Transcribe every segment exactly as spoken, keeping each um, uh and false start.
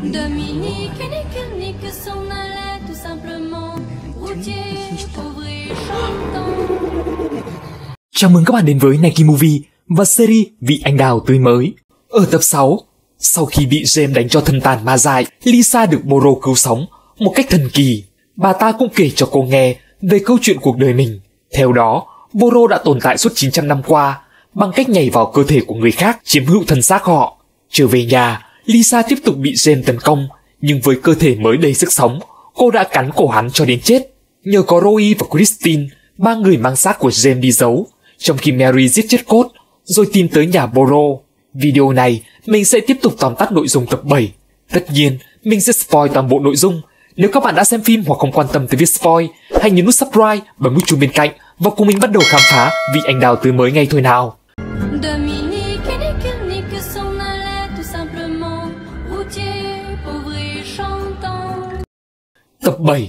Dominique et Nick, Nick s'en allait tout simplement. Routier, pauvre et chantant. Chào mừng các bạn đến với Nike Movie và series Vị Anh Đào Tươi Mới. Ở tập sáu, sau khi bị James đánh cho thân tàn ma dại, Lisa được Boro cứu sống một cách thần kỳ. Bà ta cũng kể cho cô nghe về câu chuyện cuộc đời mình. Theo đó, Boro đã tồn tại suốt chín trăm năm qua bằng cách nhảy vào cơ thể của người khác chiếm hữu thân xác họ. Trở về nhà, Lisa tiếp tục bị James tấn công, nhưng với cơ thể mới đầy sức sống, cô đã cắn cổ hắn cho đến chết. Nhờ có Roy và Christine, ba người mang xác của James đi giấu, trong khi Mary giết chết Cốt, rồi tìm tới nhà Boro. Video này, mình sẽ tiếp tục tóm tắt nội dung tập bảy. Tất nhiên, mình sẽ spoil toàn bộ nội dung. Nếu các bạn đã xem phim hoặc không quan tâm tới việc spoil, hãy nhấn nút subscribe, bấm nút chuông bên cạnh và cùng mình bắt đầu khám phá Vị Anh Đào Tươi Mới ngay thôi nào. Dominique et Nick, Nick s'en allait tout simplement. Routier, pauvre et chantant. Tập bảy.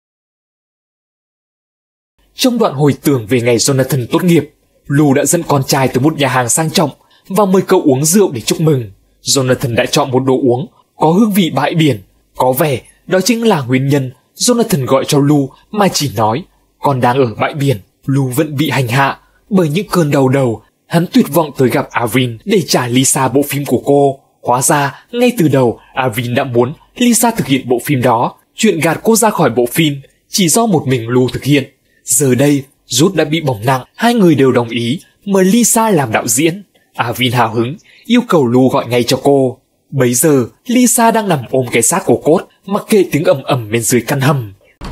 Trong đoạn hồi tưởng về ngày Jonathan tốt nghiệp, Lou đã dẫn con trai tới một nhà hàng sang trọng và mời cậu uống rượu để chúc mừng. Jonathan đã chọn một đồ uống có hương vị bãi biển. Có vẻ đó chính là nguyên nhân Jonathan gọi cho Lou mà chỉ nói con đang ở bãi biển. Lou vẫn bị hành hạ bởi những cơn đau đầu. Hắn tuyệt vọng tới gặp Avin để trả Lisa bộ phim của cô. Hóa ra ngay từ đầu Avin đã muốn Lisa thực hiện bộ phim đó. Chuyện gạt cô ra khỏi bộ phim chỉ do một mình Lou thực hiện. Giờ đây Jude đã bị bỏng nặng, hai người đều đồng ý mời Lisa làm đạo diễn. Avin hào hứng yêu cầu Lou gọi ngay cho cô. Bấy giờ Lisa đang nằm ôm cái xác của Cốt, mặc kệ tiếng ầm ầm bên dưới căn hầm.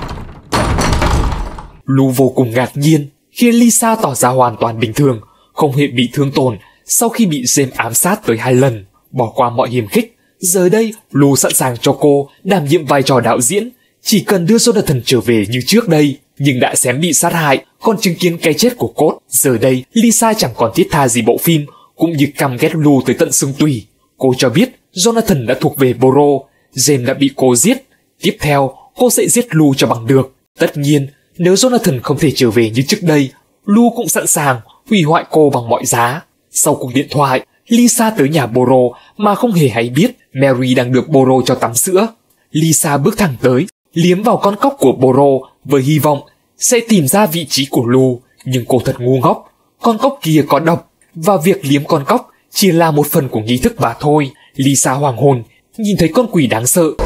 Lou vô cùng ngạc nhiên khi Lisa tỏ ra hoàn toàn bình thường, không hề bị thương tổn sau khi bị James ám sát tới hai lần. Bỏ qua mọi hiềm khích, giờ đây Lou sẵn sàng cho cô đảm nhiệm vai trò đạo diễn, chỉ cần đưa Jonathan trở về như trước đây. Nhưng đã xém bị sát hại, còn chứng kiến cái chết của Cốt. Giờ đây Lisa chẳng còn thiết tha gì bộ phim, cũng như căm ghét Lou tới tận xương tủy. Cô cho biết Jonathan đã thuộc về Boro, James đã bị cô giết. Tiếp theo cô sẽ giết Lou cho bằng được. Tất nhiên nếu Jonathan không thể trở về như trước đây, Lou cũng sẵn sàng hủy hoại cô bằng mọi giá. Sau cuộc điện thoại, Lisa tới nhà Boro mà không hề hay biết Mary đang được Boro cho tắm sữa. Lisa bước thẳng tới, liếm vào con cóc của Boro với hy vọng sẽ tìm ra vị trí của Lou, nhưng cô thật ngu ngốc. Con cóc kia có độc và việc liếm con cóc chỉ là một phần của nghi thức mà thôi. Lisa hoàng hồn nhìn thấy con quỷ đáng sợ.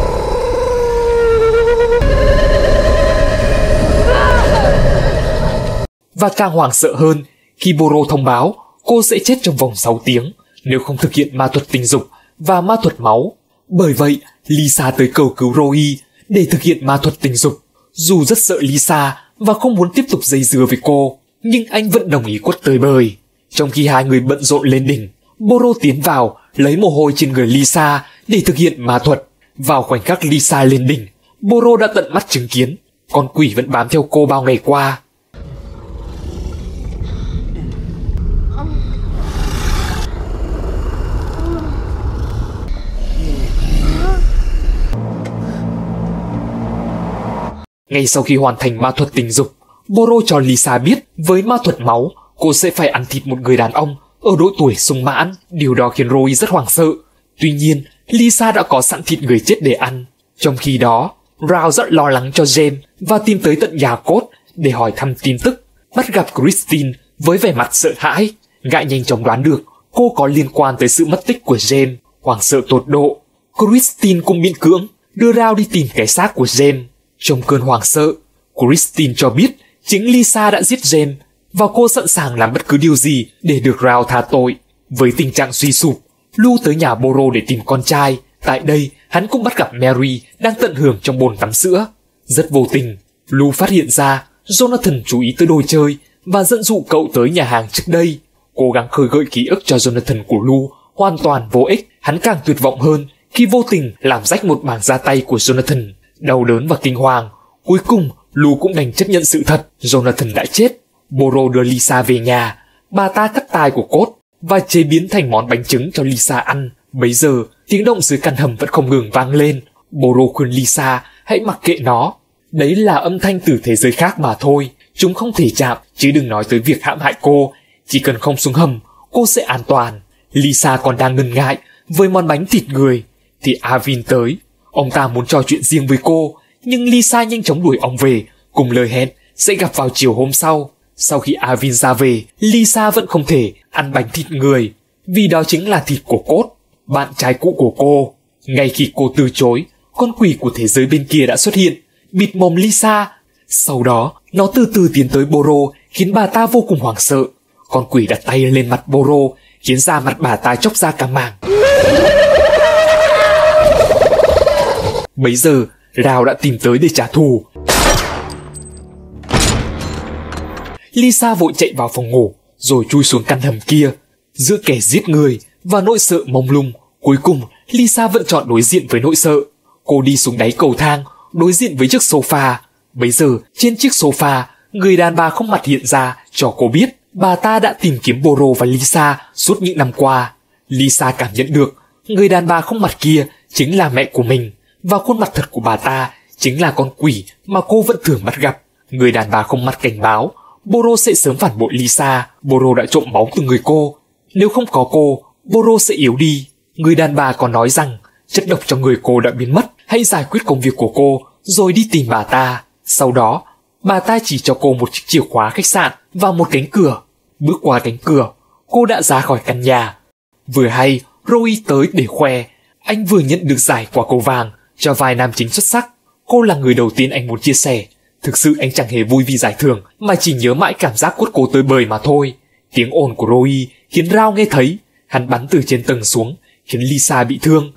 Và càng hoảng sợ hơn khi Boro thông báo cô sẽ chết trong vòng sáu tiếng nếu không thực hiện ma thuật tình dục và ma thuật máu. Bởi vậy Lisa tới cầu cứu Roy để thực hiện ma thuật tình dục. Dù rất sợ Lisa và không muốn tiếp tục dây dưa với cô, nhưng anh vẫn đồng ý quất tới bời. Trong khi hai người bận rộn lên đỉnh, Boro tiến vào lấy mồ hôi trên người Lisa để thực hiện ma thuật. Vào khoảnh khắc Lisa lên đỉnh, Boro đã tận mắt chứng kiến con quỷ vẫn bám theo cô bao ngày qua. Ngay sau khi hoàn thành ma thuật tình dục, Boro cho Lisa biết với ma thuật máu, cô sẽ phải ăn thịt một người đàn ông ở độ tuổi sung mãn. Điều đó khiến Roy rất hoảng sợ. Tuy nhiên, Lisa đã có sẵn thịt người chết để ăn. Trong khi đó, Rao rất lo lắng cho James và tìm tới tận nhà Cốt để hỏi thăm tin tức. Bắt gặp Christine với vẻ mặt sợ hãi. Gã nhanh chóng đoán được cô có liên quan tới sự mất tích của James. Hoảng sợ tột độ, Christine cũng miễn cưỡng đưa Rao đi tìm cái xác của James. Trong cơn hoảng sợ, Christine cho biết chính Lisa đã giết James và cô sẵn sàng làm bất cứ điều gì để được Rao tha tội. Với tình trạng suy sụp, Lou tới nhà Boro để tìm con trai. Tại đây, hắn cũng bắt gặp Mary đang tận hưởng trong bồn tắm sữa. Rất vô tình, Lou phát hiện ra Jonathan chú ý tới đồ chơi và dẫn dụ cậu tới nhà hàng trước đây. Cố gắng khơi gợi ký ức cho Jonathan của Lou hoàn toàn vô ích. Hắn càng tuyệt vọng hơn khi vô tình làm rách một mảng da tay của Jonathan. Đau đớn và kinh hoàng, cuối cùng Lou cũng đành chấp nhận sự thật, Jonathan đã chết. Boro đưa Lisa về nhà, bà ta cắt tai của Cốt và chế biến thành món bánh trứng cho Lisa ăn. Bấy giờ tiếng động dưới căn hầm vẫn không ngừng vang lên. Boro khuyên Lisa hãy mặc kệ nó, đấy là âm thanh từ thế giới khác mà thôi, chúng không thể chạm, chứ đừng nói tới việc hãm hại cô. Chỉ cần không xuống hầm, cô sẽ an toàn. Lisa còn đang ngần ngại với món bánh thịt người thì Avin tới. Ông ta muốn trò chuyện riêng với cô, nhưng Lisa nhanh chóng đuổi ông về, cùng lời hẹn sẽ gặp vào chiều hôm sau. Sau khi Alvin ra về, Lisa vẫn không thể ăn bánh thịt người, vì đó chính là thịt của Cốt, bạn trai cũ của cô. Ngay khi cô từ chối, con quỷ của thế giới bên kia đã xuất hiện, bịt mồm Lisa. Sau đó, nó từ từ tiến tới Boro, khiến bà ta vô cùng hoảng sợ. Con quỷ đặt tay lên mặt Boro, khiến da mặt bà ta chóc ra cả mảng. Bấy giờ, Rao đã tìm tới để trả thù. Lisa vội chạy vào phòng ngủ, rồi chui xuống căn hầm kia. Giữa kẻ giết người và nỗi sợ mông lung, cuối cùng Lisa vẫn chọn đối diện với nỗi sợ. Cô đi xuống đáy cầu thang, đối diện với chiếc sofa. Bấy giờ, trên chiếc sofa, người đàn bà không mặt hiện ra cho cô biết bà ta đã tìm kiếm Boro và Lisa suốt những năm qua. Lisa cảm nhận được người đàn bà không mặt kia chính là mẹ của mình, và khuôn mặt thật của bà ta chính là con quỷ mà cô vẫn thường bắt gặp. Người đàn bà không mặt cảnh báo Boro sẽ sớm phản bội Lisa. Boro đã trộm máu từ người cô. Nếu không có cô, Boro sẽ yếu đi. Người đàn bà còn nói rằng chất độc trong người cô đã biến mất. Hãy giải quyết công việc của cô rồi đi tìm bà ta. Sau đó, bà ta chỉ cho cô một chiếc chìa khóa khách sạn và một cánh cửa. Bước qua cánh cửa, cô đã ra khỏi căn nhà. Vừa hay, Roy tới để khoe anh vừa nhận được giải quả cầu vàng cho vai nam chính xuất sắc. Cô là người đầu tiên anh muốn chia sẻ. Thực sự anh chẳng hề vui vì giải thưởng, mà chỉ nhớ mãi cảm giác quất cô tới bời mà thôi. Tiếng ồn của Roy khiến Rao nghe thấy. Hắn bắn từ trên tầng xuống, khiến Lisa bị thương.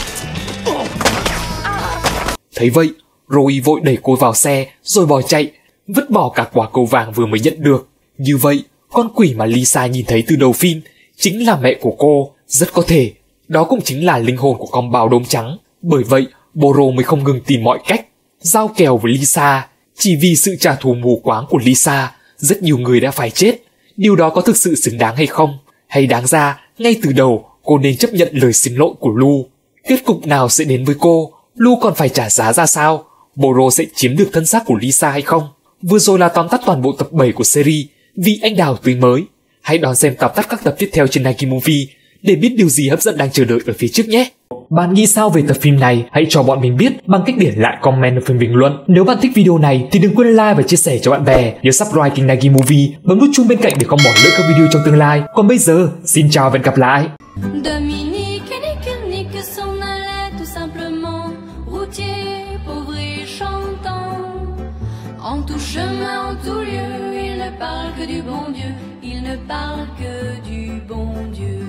Thấy vậy, Roy vội đẩy cô vào xe rồi bỏ chạy, vứt bỏ cả quả cầu vàng vừa mới nhận được. Như vậy, con quỷ mà Lisa nhìn thấy từ đầu phim chính là mẹ của cô. Rất có thể đó cũng chính là linh hồn của con báo đốm trắng. Bởi vậy, Boro mới không ngừng tìm mọi cách giao kèo với Lisa. Chỉ vì sự trả thù mù quáng của Lisa, rất nhiều người đã phải chết. Điều đó có thực sự xứng đáng hay không? Hay đáng ra, ngay từ đầu, cô nên chấp nhận lời xin lỗi của Lu? Kết cục nào sẽ đến với cô? Lu còn phải trả giá ra sao? Boro sẽ chiếm được thân xác của Lisa hay không? Vừa rồi là tóm tắt toàn bộ tập bảy của series Vì Anh Đào Tươi Mới. Hãy đón xem tóm tắt các tập tiếp theo trên Nagi Movie để biết điều gì hấp dẫn đang chờ đợi ở phía trước nhé. Bạn nghĩ sao về tập phim này? Hãy cho bọn mình biết bằng cách để lại comment ở phần bình luận. Nếu bạn thích video này thì đừng quên like và chia sẻ cho bạn bè. Nhớ subscribe kênh Nagi Movie, bấm nút chuông bên cạnh để không bỏ lỡ các video trong tương lai. Còn bây giờ, xin chào và hẹn gặp lại. Dominique et Nicanique s'en allaient tout simplement, routier, pauvre et chantant. En tout chemin, en tout lieu, il ne parle que du bon Dieu, il ne parle que du bon Dieu.